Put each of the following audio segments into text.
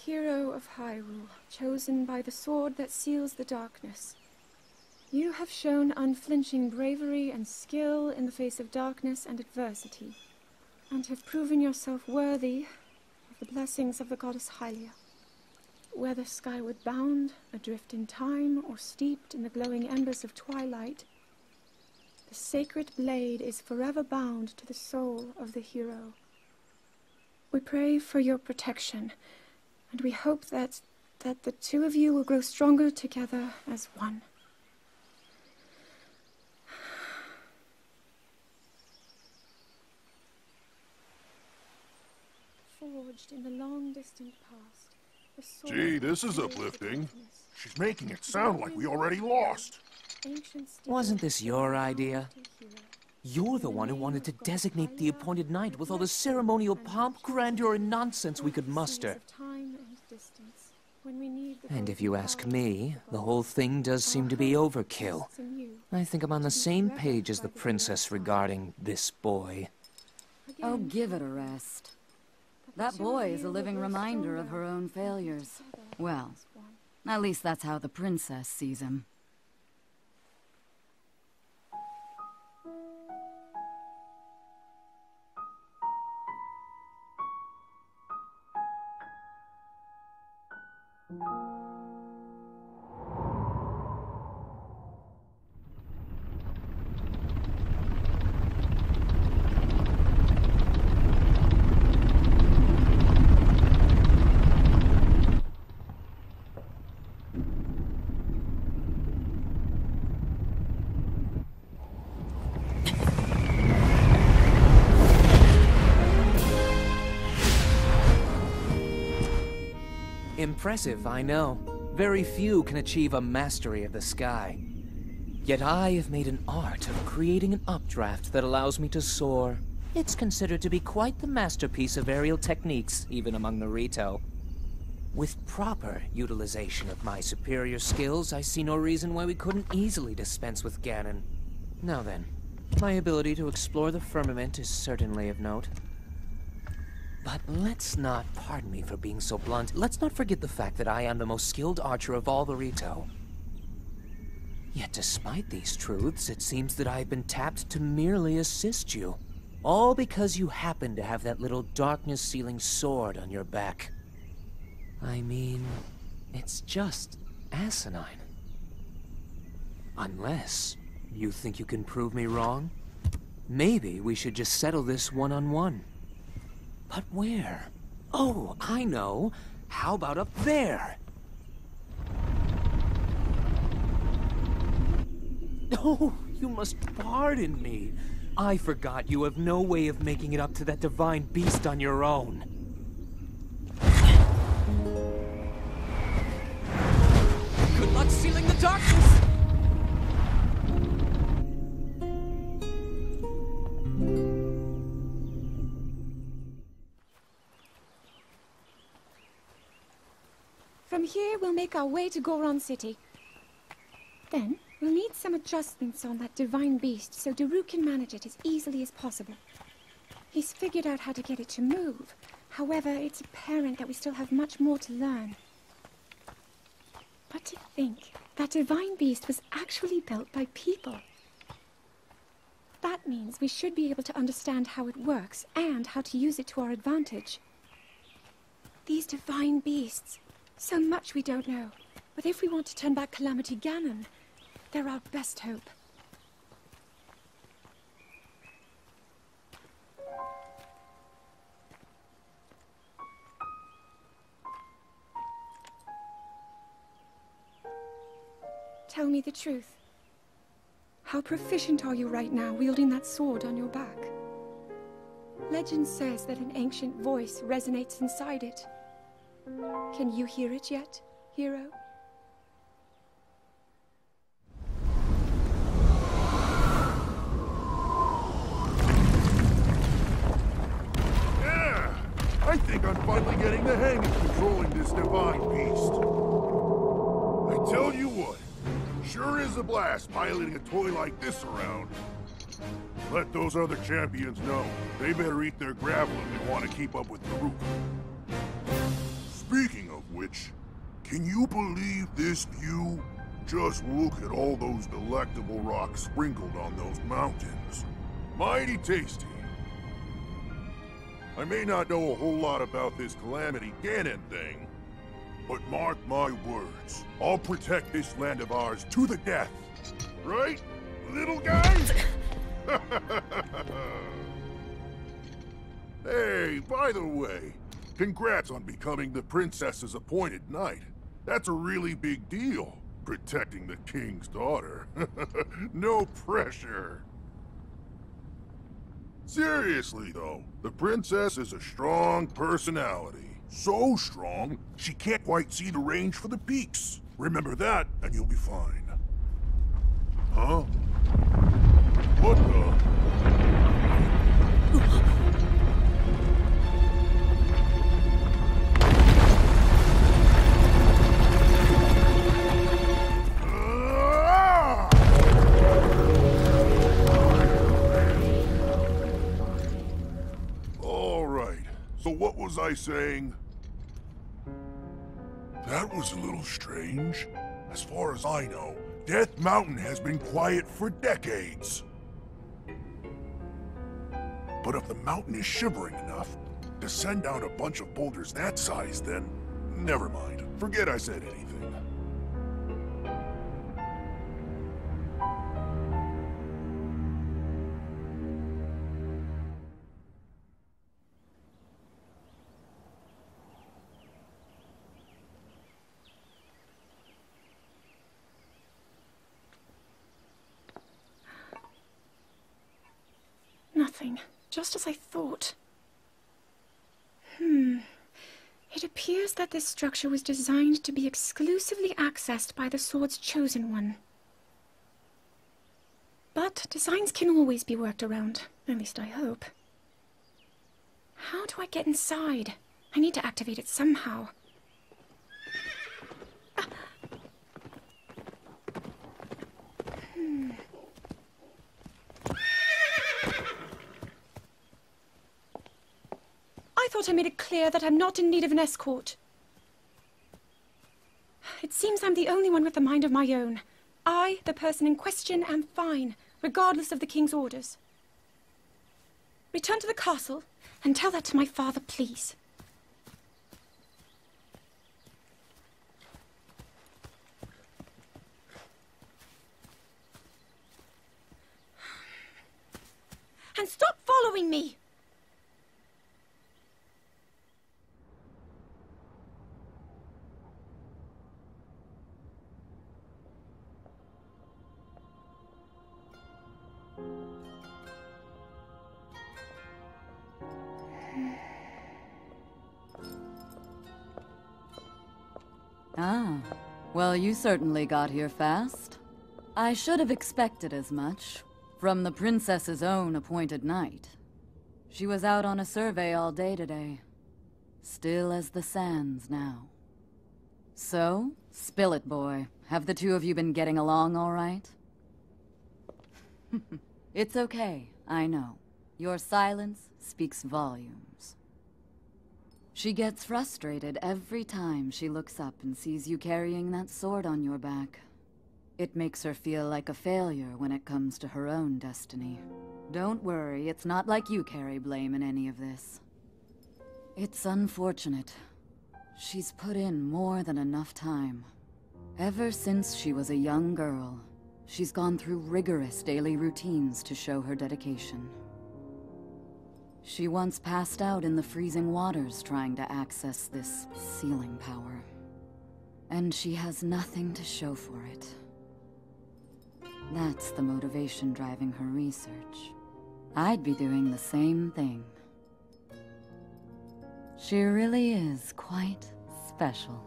Hero of Hyrule, chosen by the sword that seals the darkness. You have shown unflinching bravery and skill in the face of darkness and adversity, and have proven yourself worthy of the blessings of the goddess Hylia. Whether skyward bound, adrift in time, or steeped in the glowing embers of twilight, the sacred blade is forever bound to the soul of the hero. We pray for your protection, and we hope that the two of you will grow stronger together as one. Forged in the long distant past, the sword. Gee, this is uplifting. She's making it sound like we already lost. Wasn't this your idea? You're the one who wanted to designate the appointed knight with all the ceremonial pomp, grandeur, and nonsense we could muster. And if you ask me, the whole thing does seem to be overkill. I think I'm on the same page as the princess regarding this boy. Oh, give it a rest. That boy is a living reminder of her own failures. Well, at least that's how the princess sees him. Impressive, I know. Very few can achieve a mastery of the sky. Yet I have made an art of creating an updraft that allows me to soar. It's considered to be quite the masterpiece of aerial techniques, even among the Rito. With proper utilization of my superior skills, I see no reason why we couldn't easily dispense with Ganon. Now then, my ability to explore the firmament is certainly of note. But let's not, pardon me for being so blunt, let's not forget the fact that I am the most skilled archer of all the Rito. Yet despite these truths, it seems that I've been tapped to merely assist you. All because you happen to have that little darkness-sealing sword on your back. I mean, it's just asinine. Unless you think you can prove me wrong? Maybe we should just settle this one-on-one. But where? Oh, I know. How about up there? Oh, you must pardon me. I forgot you have no way of making it up to that divine beast on your own. Good luck sealing the darkness! From here, we'll make our way to Goron City. Then, we'll need some adjustments on that divine beast so Daruk can manage it as easily as possible. He's figured out how to get it to move. However, it's apparent that we still have much more to learn. But to think, that divine beast was actually built by people. That means we should be able to understand how it works and how to use it to our advantage. These divine beasts... so much we don't know. But if we want to turn back Calamity Ganon, they're our best hope. Tell me the truth. How proficient are you right now wielding that sword on your back? Legend says that an ancient voice resonates inside it. Can you hear it yet, hero? Yeah! I think I'm finally getting the hang of controlling this divine beast. I tell you what, sure is a blast piloting a toy like this around. Let those other champions know. They better eat their gravel if they want to keep up with Daruk. Speaking of which, can you believe this view? Just look at all those delectable rocks sprinkled on those mountains. Mighty tasty. I may not know a whole lot about this Calamity Ganon thing, but mark my words, I'll protect this land of ours to the death. Right, little guy? Hey, by the way, congrats on becoming the princess's appointed knight. That's a really big deal, protecting the king's daughter. No pressure. Seriously, though, the princess is a strong personality. So strong, she can't quite see the range for the peaks. Remember that, and you'll be fine. Huh? What the? All right, so what was I saying? That was a little strange. As far as I know, Death Mountain has been quiet for decades. But if the mountain is shivering enough to send down a bunch of boulders that size, then never mind. Forget I said anything. Nothing. Just as I thought. It appears that this structure was designed to be exclusively accessed by the sword's chosen one. But designs can always be worked around. At least I hope. How do I get inside? I need to activate it somehow. I thought I made it clear that I'm not in need of an escort. It seems I'm the only one with a mind of my own. I, the person in question, am fine, regardless of the king's orders. Return to the castle, and tell that to my father, please. And stop following me! Ah, well, you certainly got here fast. I should have expected as much, from the princess's own appointed knight. She was out on a survey all day today. Still as the sands now. So, spill it, boy. Have the two of you been getting along all right? It's okay, I know. Your silence speaks volumes. She gets frustrated every time she looks up and sees you carrying that sword on your back. It makes her feel like a failure when it comes to her own destiny. Don't worry, it's not like you carry blame in any of this. It's unfortunate. She's put in more than enough time. Ever since she was a young girl, she's gone through rigorous daily routines to show her dedication. She once passed out in the freezing waters trying to access this sealing power. And she has nothing to show for it. That's the motivation driving her research. I'd be doing the same thing. She really is quite special.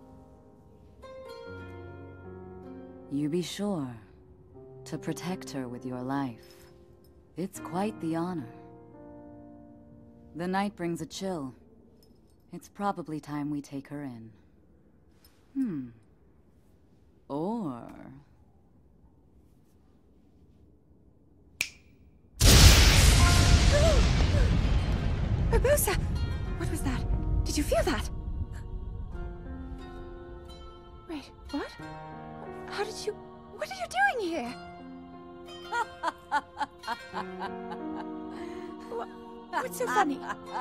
You be sure to protect her with your life. It's quite the honor. The night brings a chill. It's probably time we take her in. Or... Urbosa! What was that? Did you feel that? Wait, what? How did you... What are you doing here? What's so funny?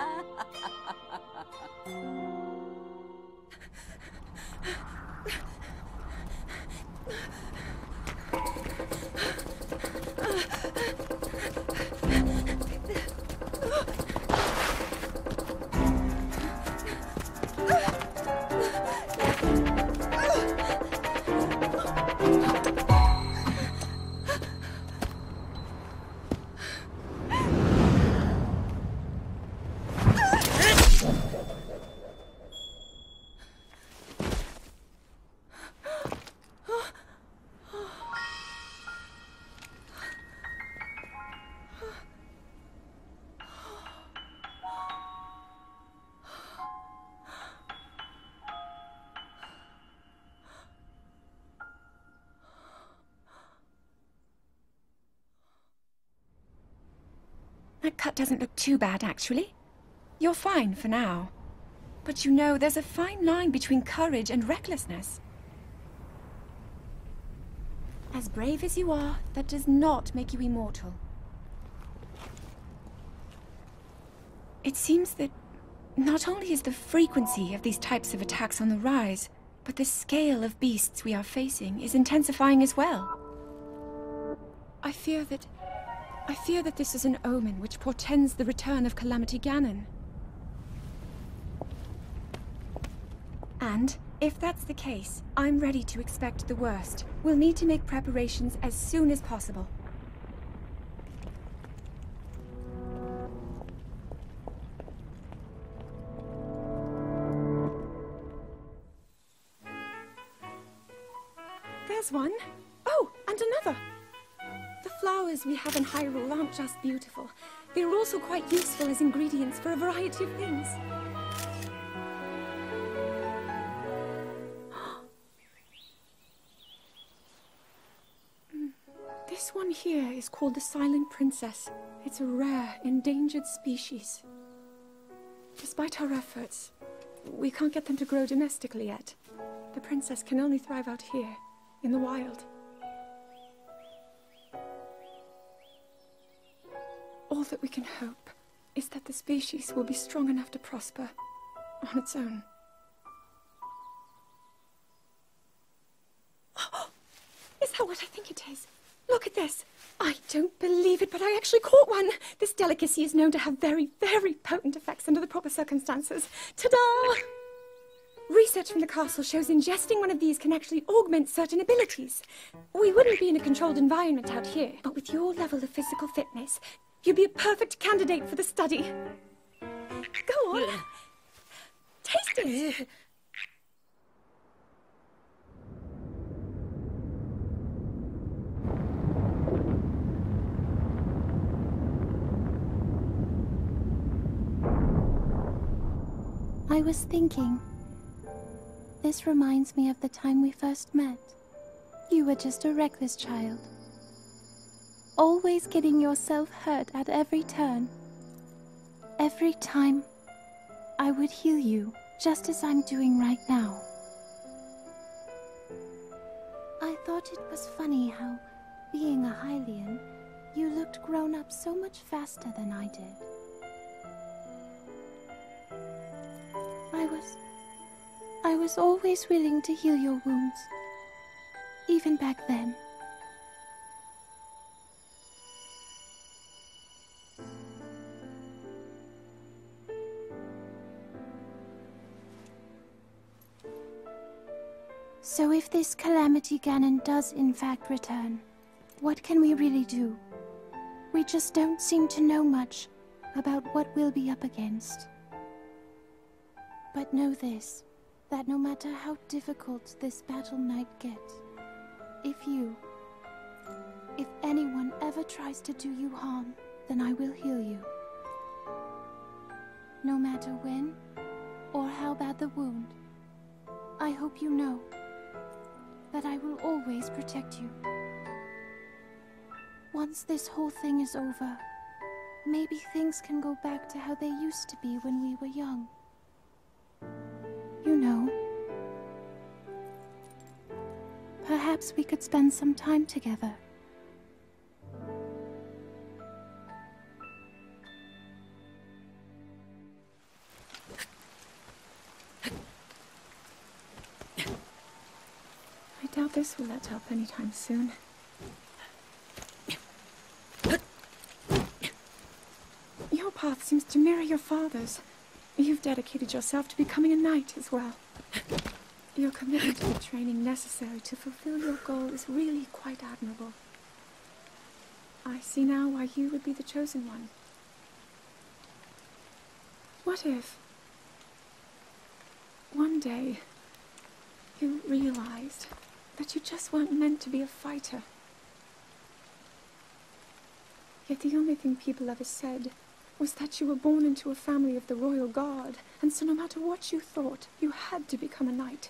That cut doesn't look too bad, actually. You're fine for now. But you know, there's a fine line between courage and recklessness. As brave as you are, that does not make you immortal. It seems that not only is the frequency of these types of attacks on the rise, but the scale of beasts we are facing is intensifying as well. I fear that this is an omen which portends the return of Calamity Ganon. And, if that's the case, I'm ready to expect the worst. We'll need to make preparations as soon as possible. There's one. Oh, and another. The flowers we have in Hyrule aren't just beautiful. They're also quite useful as ingredients for a variety of things. This one here is called the Silent Princess. It's a rare, endangered species. Despite our efforts, we can't get them to grow domestically yet. The princess can only thrive out here, in the wild. All that we can hope is that the species will be strong enough to prosper on its own. Is that what I think it is? Look at this. I don't believe it, but I actually caught one. This delicacy is known to have very, very potent effects under the proper circumstances. Ta-da! Research from the castle shows ingesting one of these can actually augment certain abilities. We wouldn't be in a controlled environment out here, but with your level of physical fitness, you'd be a perfect candidate for the study. Go on. Taste it. I was thinking, this reminds me of the time we first met. You were just a reckless child, always getting yourself hurt at every turn. Every time, I would heal you, just as I'm doing right now. I thought it was funny how, being a Hylian, you looked grown up so much faster than I did. I was always willing to heal your wounds, even back then. So if this Calamity Ganon does in fact return, what can we really do? We just don't seem to know much about what we'll be up against. But know this, that no matter how difficult this battle might get, if anyone ever tries to do you harm, then I will heal you. No matter when or how bad the wound, I hope you know that I will always protect you. Once this whole thing is over, maybe things can go back to how they used to be when we were young. You know. Perhaps we could spend some time together. I doubt this will let up anytime soon. Your path seems to mirror your father's. You've dedicated yourself to becoming a knight as well. Your commitment to the training necessary to fulfill your goal is really quite admirable. I see now why you would be the chosen one. What if one day you realized that you just weren't meant to be a fighter? Yet the only thing people ever said was that you were born into a family of the Royal Guard, and so no matter what you thought, you had to become a knight.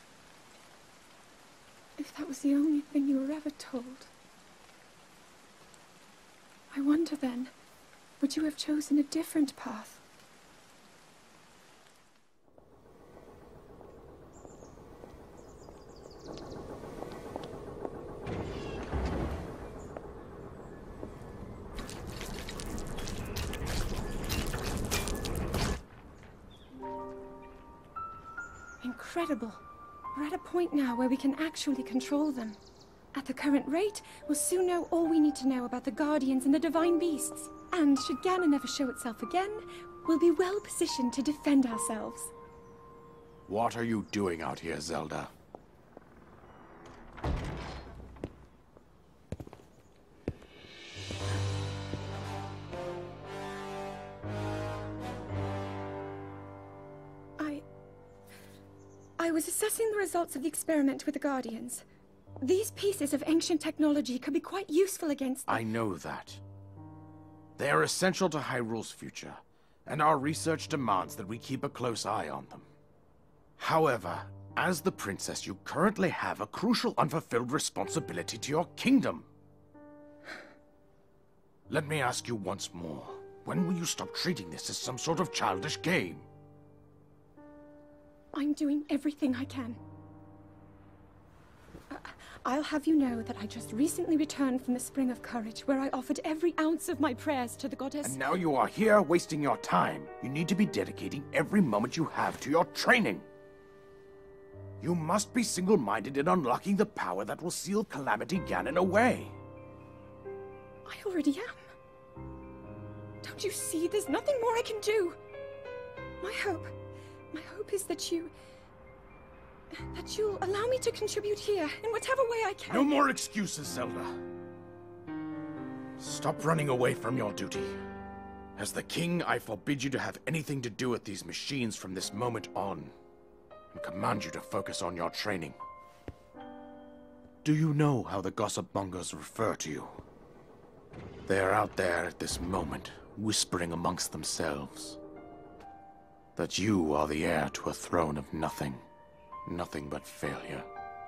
If that was the only thing you were ever told, I wonder then, would you have chosen a different path? Incredible. We're at a point now where we can actually control them. At the current rate, we'll soon know all we need to know about the Guardians and the Divine Beasts. And should Ganon ever show itself again, we'll be well positioned to defend ourselves. What are you doing out here, Zelda? I was assessing the results of the experiment with the Guardians. These pieces of ancient technology could be quite useful against them. I know that. They are essential to Hyrule's future, and our research demands that we keep a close eye on them. However, as the princess, you currently have a crucial unfulfilled responsibility to your kingdom. Let me ask you once more, when will you stop treating this as some sort of childish game? I'm doing everything I can. I'll have you know that I just recently returned from the Spring of Courage, where I offered every ounce of my prayers to the goddess. And now you are here wasting your time. You need to be dedicating every moment you have to your training. You must be single-minded in unlocking the power that will seal Calamity Ganon away. I already am. Don't you see? There's nothing more I can do. My hope is that you'll allow me to contribute here in whatever way I can. No more excuses, Zelda. Stop running away from your duty. As the king, I forbid you to have anything to do with these machines from this moment on, and command you to focus on your training. Do you know how the gossip mongers refer to you? They are out there at this moment, whispering amongst themselves that you are the heir to a throne of nothing. Nothing but failure.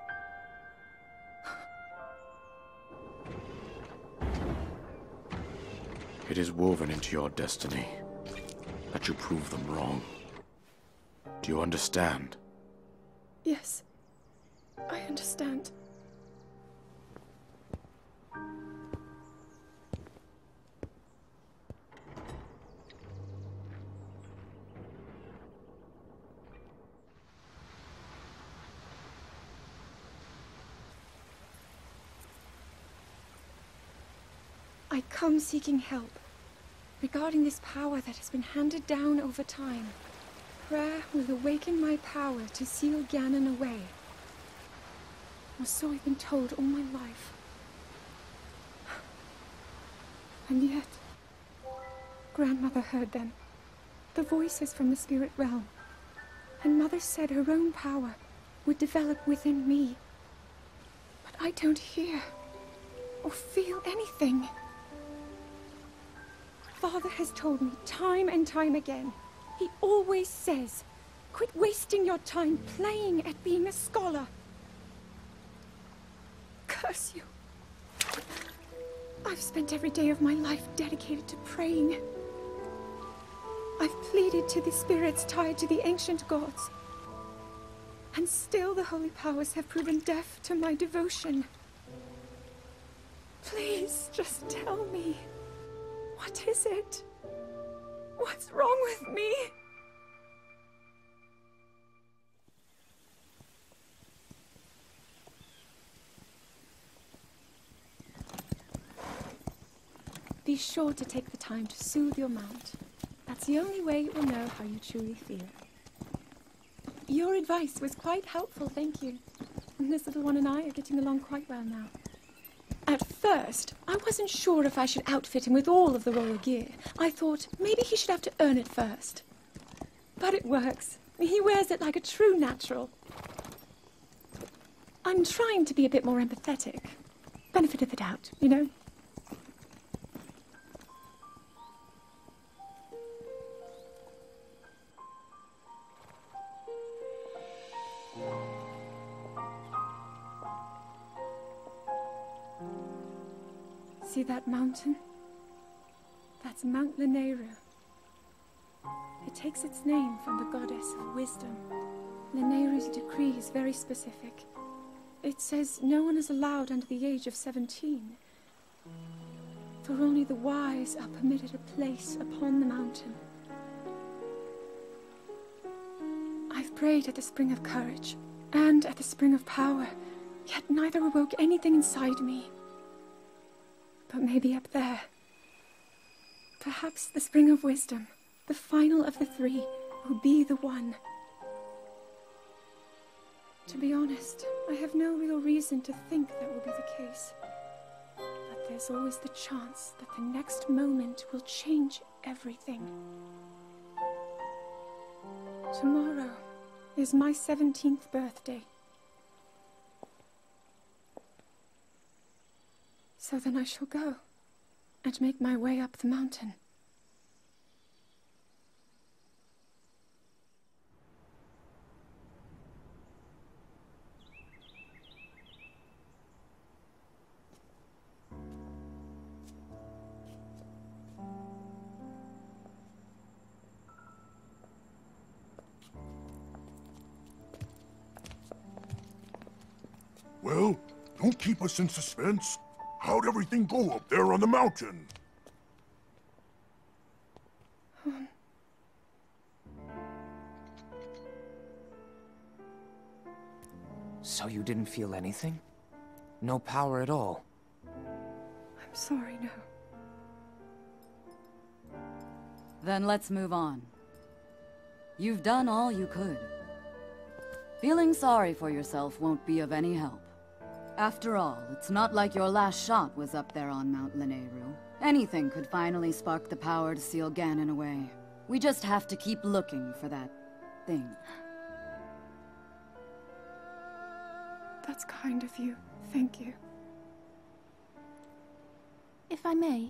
It is woven into your destiny that you prove them wrong. Do you understand? Yes, I understand. I come seeking help regarding this power that has been handed down over time. Prayer will awaken my power to seal Ganon away. Or so I've been told all my life. And yet, Grandmother heard them. The voices from the spirit realm. And Mother said her own power would develop within me. But I don't hear or feel anything. Father has told me time and time again. He always says, quit wasting your time playing at being a scholar. Curse you. I've spent every day of my life dedicated to praying. I've pleaded to the spirits tied to the ancient gods. And still the holy powers have proven deaf to my devotion. Please, just tell me. What is it? What's wrong with me? Be sure to take the time to soothe your mount. That's the only way it will know how you truly feel. Your advice was quite helpful, thank you. And this little one and I are getting along quite well now. At first, I wasn't sure if I should outfit him with all of the royal gear. I thought maybe he should have to earn it first. But it works. He wears it like a true natural. I'm trying to be a bit more empathetic. Benefit of the doubt, you know? See that mountain? That's Mount Lanayru. It takes its name from the goddess of wisdom. Lanayru's decree is very specific. It says no one is allowed under the age of 17. For only the wise are permitted a place upon the mountain. I've prayed at the Spring of Courage and at the Spring of Power, yet neither awoke anything inside me. But maybe up there. Perhaps the Spring of Wisdom, the final of the three, will be the one. To be honest, I have no real reason to think that will be the case. But there's always the chance that the next moment will change everything. Tomorrow is my 17th birthday. So then I shall go and make my way up the mountain. Well, don't keep us in suspense. How'd everything go up there on the mountain? So you didn't feel anything? No power at all? I'm sorry, no. Then let's move on. You've done all you could. Feeling sorry for yourself won't be of any help. After all, it's not like your last shot was up there on Mount Lanayru. Anything could finally spark the power to seal Ganon away. We just have to keep looking for that thing. That's kind of you. Thank you. If I may,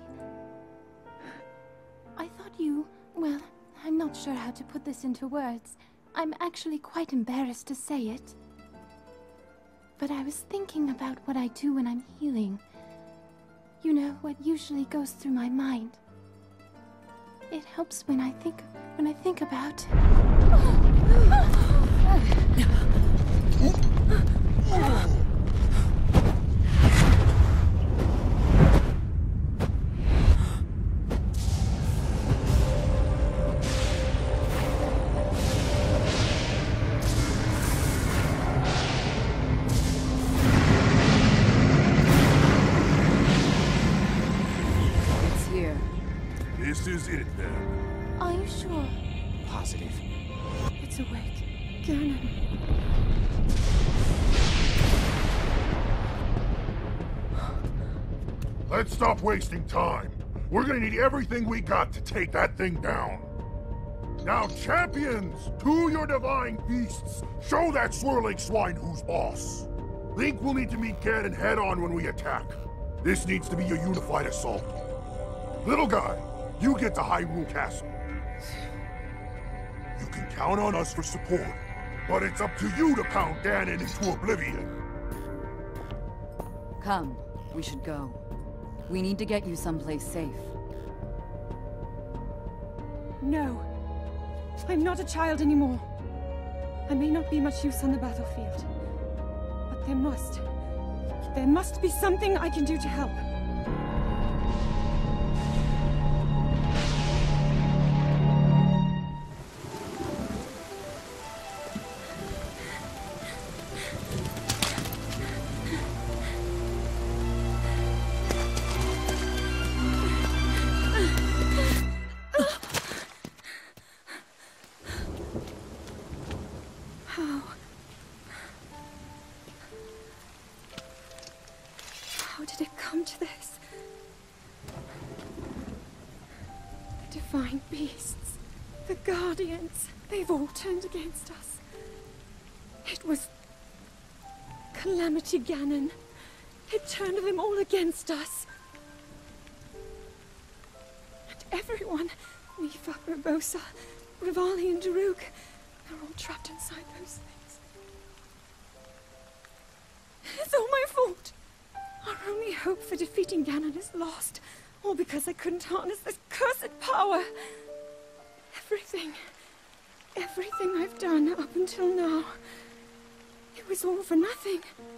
I thought you... well, I'm not sure how to put this into words. I'm actually quite embarrassed to say it. But I was thinking about what I do when I'm healing. You know, what usually goes through my mind. It helps when I think about... This is it, then. Are you sure? Positive. It's awake. Ganon. Let's stop wasting time. We're gonna need everything we got to take that thing down. Now, champions, to your divine beasts, show that swirling swine who's boss. Link will need to meet Ganon head-on when we attack. This needs to be a unified assault. Little guy, you get to Hyrule Castle. You can count on us for support, but it's up to you to pound Ganon into oblivion. Come, we should go. We need to get you someplace safe. No. I'm not a child anymore. I may not be much use on the battlefield, but there must be something I can do to help. How did it come to this? The divine beasts, the guardians, they've all turned against us. It was Calamity Ganon. It turned them all against us. And everyone, Mipha, Urbosa, Revali and Daruk, they're all trapped inside those things. It's all my fault. Our only hope for defeating Ganon is lost, all because I couldn't harness this cursed power. Everything I've done up until now, it was all for nothing.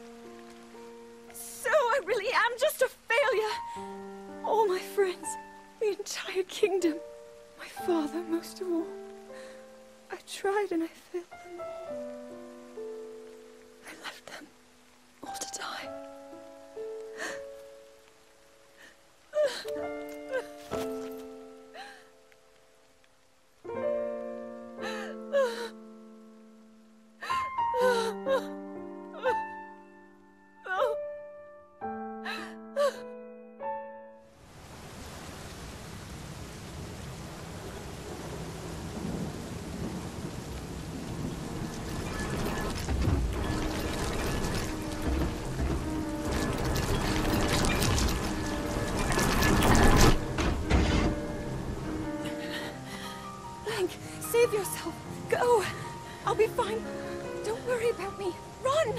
So I really am just a failure. All my friends, the entire kingdom, my father most of all. I tried and I failed them all. I left them all to die. Save yourself. Go. I'll be fine. Don't worry about me. Run!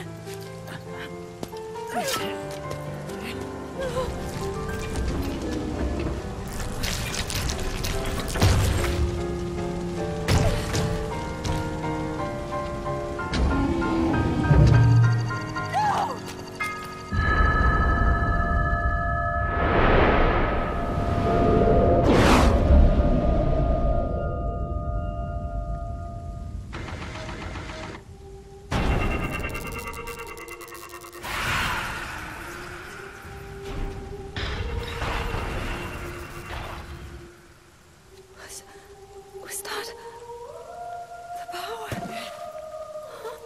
Was that the power? Huh?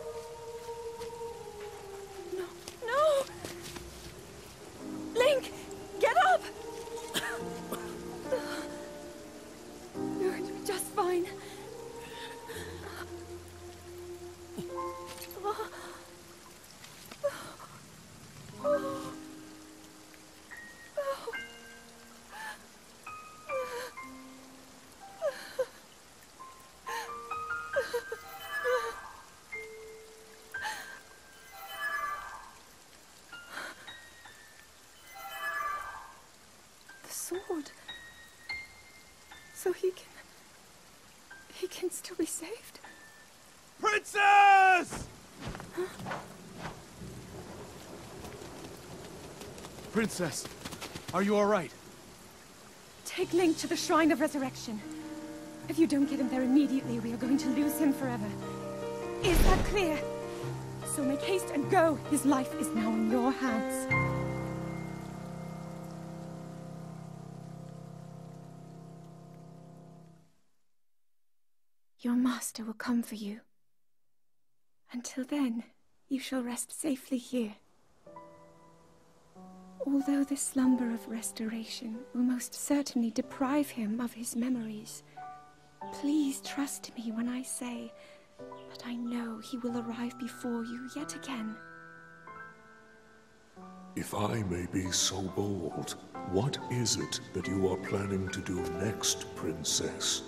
No! Link, get up! You're going to be just fine. Sword. So he can still be saved? Princess! Huh? Princess, are you all right? Take Link to the Shrine of Resurrection. If you don't get him there immediately, we are going to lose him forever. Is that clear? So make haste and go. His life is now in your hands. Your master will come for you. Until then, you shall rest safely here. Although the slumber of restoration will most certainly deprive him of his memories, please trust me when I say that I know he will arrive before you yet again. If I may be so bold, what is it that you are planning to do next, Princess?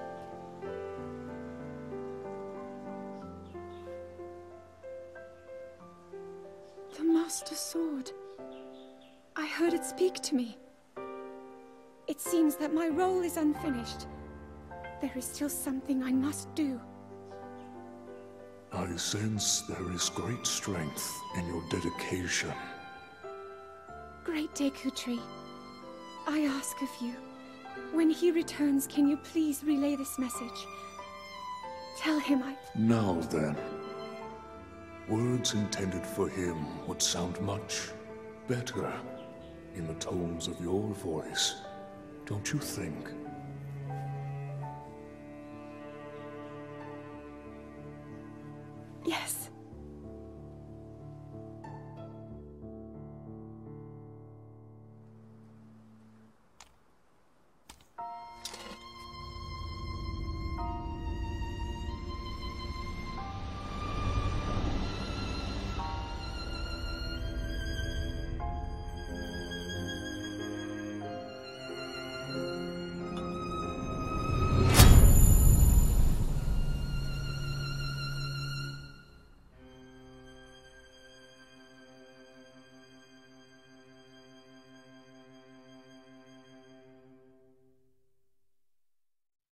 The Master Sword. I heard it speak to me. It seems that my role is unfinished. There is still something I must do. I sense there is great strength in your dedication. Great Dekutri, I ask of you, when he returns, can you please relay this message? Tell him I... Now then. Words intended for him would sound much better in the tones of your voice, don't you think? Yes.